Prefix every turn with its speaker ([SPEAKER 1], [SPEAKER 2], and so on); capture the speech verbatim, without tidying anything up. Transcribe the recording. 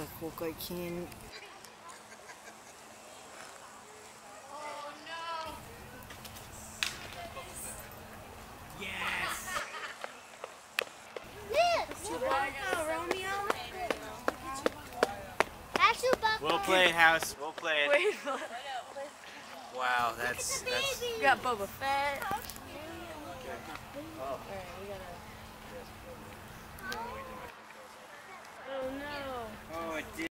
[SPEAKER 1] の公開金。
[SPEAKER 2] We'll play it, House. We'll play it. Wow, that's that's.
[SPEAKER 3] We got Boba Fett.
[SPEAKER 2] Oh.
[SPEAKER 3] Oh no.
[SPEAKER 2] Oh, it did.